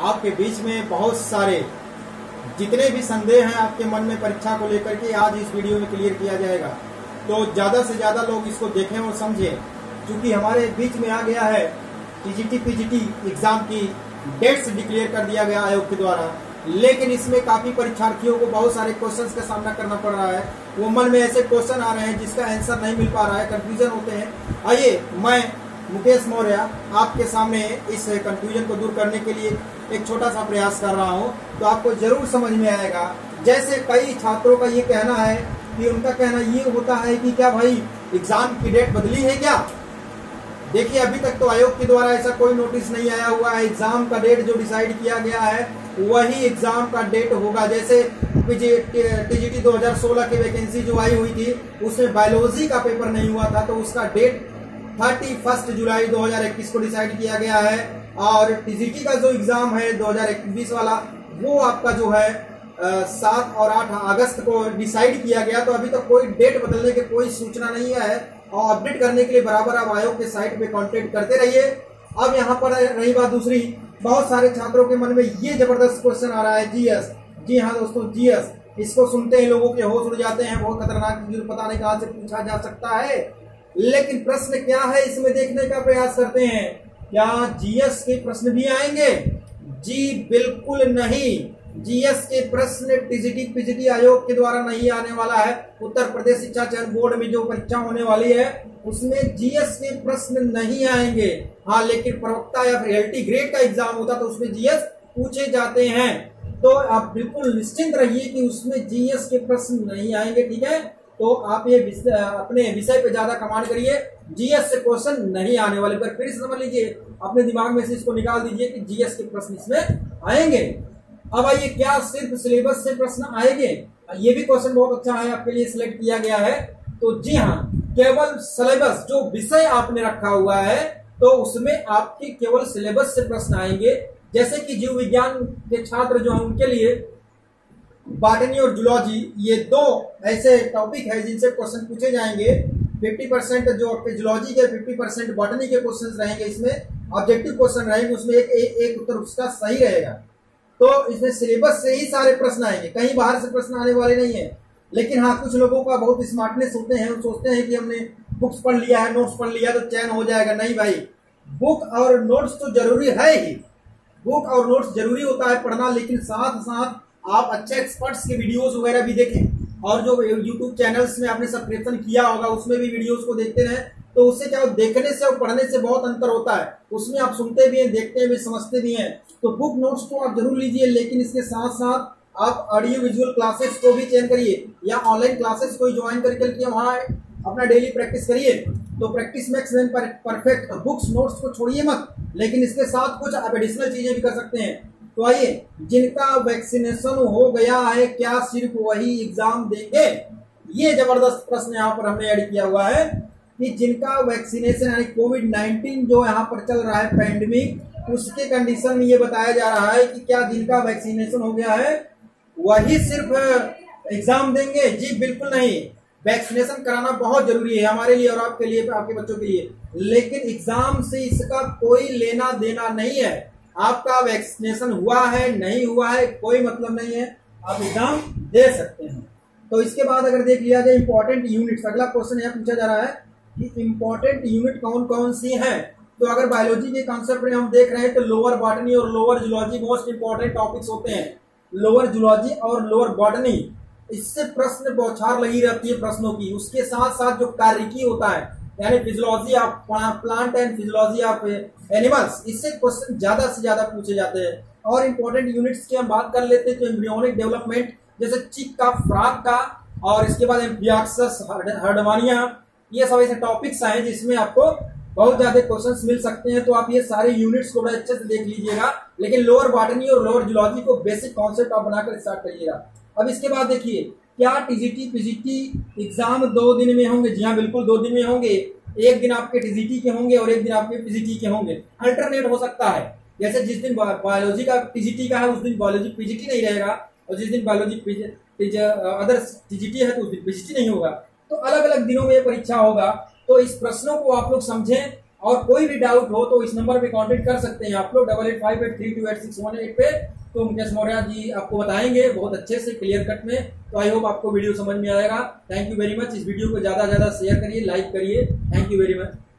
आपके बीच में बहुत सारे जितने भी संदेह हैं आपके मन में परीक्षा को लेकर के आज इस वीडियो में क्लियर किया जाएगा। तो ज़्यादा से ज़्यादा लोग इसको देखें और समझें, क्योंकि हमारे बीच में आ गया है टीजीटी पीजीटी एग्जाम की डेट्स डिक्लेयर कर दिया गया आयोग के द्वारा, लेकिन इसमें काफ़ी परीक्षार्थियों को बहुत सारे क्वेश्चंस का सामना करना पड़ रहा है। वो मन में ऐसे क्वेश्चन आ रहे हैं जिसका आंसर नहीं मिल पा रहा है, कंफ्यूजन होते हैं। आइए मैं मुकेश मौर्य आपके सामने इस कंफ्यूजन को दूर करने के लिए एक छोटा सा प्रयास कर रहा हूं, तो आपको जरूर समझ में आएगा। जैसे कई छात्रों का ये कहना है कि उनका कहना ये होता है कि क्या भाई एग्जाम की डेट बदली है क्या? देखिए, अभी तक तो आयोग के द्वारा ऐसा कोई नोटिस नहीं आया हुआ है। एग्जाम का डेट जो डिसाइड किया गया है वही एग्जाम का डेट होगा। जैसे टीजीटी 2016 की वैकेंसी जो आई हुई थी उसमें बायोलॉजी का पेपर नहीं हुआ था, तो उसका डेट 31 जुलाई 2021 को डिसाइड किया गया है। और टीजीटी का जो एग्जाम है 2021 वाला वो आपका जो है 7 और 8 अगस्त को डिसाइड किया गया। तो अभी तक कोई डेट बदलने की कोई सूचना नहीं है, और अपडेट करने के लिए बराबर आप आयोग के साइट पे कांटेक्ट करते रहिए। अब यहाँ पर रही बात दूसरी, बहुत सारे छात्रों के मन में ये जबरदस्त क्वेश्चन आ रहा है, जीएस। जी हाँ दोस्तों, जीएस, इसको सुनते ही लोगों के होश उड़ जाते हैं। बहुत खतरनाक चीज, पता नहीं कहाँ से पूछा जा सकता है। लेकिन प्रश्न क्या है इसमें देखने का प्रयास करते हैं। क्या जीएस के प्रश्न भी आएंगे? जी बिल्कुल नहीं। जीएस के प्रश्न टीजीटी पीजीटी आयोग के द्वारा नहीं आने वाला है। उत्तर प्रदेश शिक्षा चयन बोर्ड में जो परीक्षा होने वाली है उसमें जीएस के प्रश्न नहीं आएंगे। हाँ, लेकिन प्रवक्ता या फिर एलटी ग्रेड का एग्जाम होता तो उसमें जीएस पूछे जाते हैं। तो आप बिल्कुल निश्चिंत रहिए कि उसमें जीएस के प्रश्न नहीं आएंगे, ठीक है? तो आप ये अपने विषय पे ज्यादा कमांड करिए, जीएस से क्वेश्चन नहीं आने वाले। पर फिर समझ लीजिए, अपने दिमाग में से इसको निकाल दीजिए कि जीएस के प्रश्न इसमें आएंगे। अब आइए, क्या सिर्फ सिलेबस से प्रश्न आएंगे? ये भी क्वेश्चन बहुत अच्छा है, आपके लिए सिलेक्ट किया गया है। तो जी हाँ, केवल सिलेबस जो विषय आपने रखा हुआ है तो उसमें आपके केवल सिलेबस से प्रश्न आएंगे। जैसे कि जीव विज्ञान के छात्र जो हैं उनके लिए बॉटनी और जूलॉजी, ये दो ऐसे टॉपिक है जिनसे क्वेश्चन पूछे जाएंगे। 50% जो आपके जूलॉजी के, 50% बॉटनी के क्वेश्चन रहेंगे। इसमें ऑब्जेक्टिव क्वेश्चन रहेंगे, उसमें एक उत्तर उसका सही रहेगा। तो इसमें सिलेबस से ही सारे प्रश्न आएंगे, कहीं बाहर से प्रश्न आने वाले नहीं है। लेकिन हाँ, कुछ लोगों का बहुत स्मार्टनेस होते हैं, वो सोचते हैं कि हमने बुक्स पढ़ लिया है, नोट्स पढ़ लिया तो चयन हो जाएगा। नहीं भाई, बुक और नोट्स तो जरूरी है ही। बुक और नोट्स जरूरी होता है पढ़ना, लेकिन साथ साथ आप अच्छे एक्सपर्ट्स के वीडियोस वगैरह भी देखें। और जो यूट्यूब चैनल्स में आपने सब्सक्रिप्शन किया होगा उसमें भी वीडियोस को देखते रहें। तो उससे क्या, देखने से और पढ़ने से बहुत अंतर होता है। उसमें आप सुनते भी हैं, देखते भी, समझते भी हैं। तो बुक नोट्स तो आप जरूर लीजिए, लेकिन इसके साथ साथ आप ऑडियो विजुअल क्लासेस को भी चयन करिए, या ऑनलाइन क्लासेस को ज्वाइन करके वहाँ अपना डेली प्रैक्टिस करिए। तो practice makes man perfect. Books notes को छोड़िए मत, लेकिन इसके साथ कुछ आप एडिशनल चीजें भी कर सकते हैं। तो आइए, जिनका वैक्सीनेशन हो गया है क्या सिर्फ वही एग्जाम देंगे? ये जबरदस्त प्रश्न यहाँ पर हमने ऐड किया हुआ है कि जिनका वैक्सीनेशन यानी कोविड-19 जो यहाँ पर चल रहा है पैंडेमिक, उसके कंडीशन में ये बताया जा रहा है कि क्या जिनका वैक्सीनेशन हो गया है वही सिर्फ एग्जाम देंगे? जी बिल्कुल नहीं। वैक्सीनेशन कराना बहुत जरूरी है हमारे लिए और आपके लिए, आपके बच्चों के लिए, लेकिन एग्जाम से इसका कोई लेना देना नहीं है। आपका वैक्सीनेशन हुआ है नहीं हुआ है कोई मतलब नहीं है, आप एग्जाम दे सकते हैं। तो इसके बाद अगर देख लिया जाए इंपॉर्टेंट यूनिट्स, अगला क्वेश्चन यहाँ पूछा जा रहा है कि इंपॉर्टेंट यूनिट कौन कौन सी हैं। तो अगर बायोलॉजी के कॉन्सेप्ट में हम देख रहे हैं तो लोअर बॉटनी और lower zoology most important topics होते हैं। लोअर जूलॉजी और लोअर बॉटनी, इससे प्रश्न बौछार लगी रहती है प्रश्नों की। उसके साथ साथ जो कार्यकी होता है, यानी physiology of plant and physiology of animals, इससे क्वेश्चन ज्यादा से ज्यादा पूछे जाते हैं। और इंपॉर्टेंट यूनिट्स की हम बात कर लेते हैं तो एम्ब्रियोनिक डेवलपमेंट, जैसे चिक का, फ्रॉग का, और इसके बाद एम्फियाक्सिस, हर्डवानिया, ये सब ऐसे टॉपिक्स हैं जिसमें आपको बहुत ज्यादा क्वेश्चंस मिल सकते हैं। तो आप ये सारे यूनिट्स को बड़े अच्छे से देख लीजिएगा, लेकिन लोअर बॉटनी और लोअर जूलॉजी को बेसिक कॉन्सेप्ट आप बनाकर स्टार्ट करिएगा। अब इसके बाद देखिए, क्या टीजीटी पीजीटी एग्जाम 2 दिन में होंगे? जी हाँ बिल्कुल, 2 दिन में होंगे। एक दिन आपके टीजीटी के होंगे और एक दिन आपके पीजीटी के होंगे। अल्टरनेट हो सकता है, जैसे जिस दिन बायोलॉजी का टीजीटी का है उस दिन बायोलॉजी पीजीटी नहीं रहेगा, और जिस दिन बायोलॉजी अदर टीजीटी है तो उस दिन पीजीटी नहीं होगा। तो अलग अलग दिनों में ये परीक्षा होगा। तो इस प्रश्नों को आप लोग समझें और कोई भी डाउट हो तो इस नंबर पे कांटेक्ट कर सकते हैं आप लोग 8858328618 पे। तो मुकेश मौर्य जी आपको बताएंगे बहुत अच्छे से क्लियर कट में। तो आई होप आपको वीडियो समझ में आएगा। Thank you very much. इस वीडियो को ज्यादा से ज्यादा शेयर करिए, लाइक करिए। Thank you very much.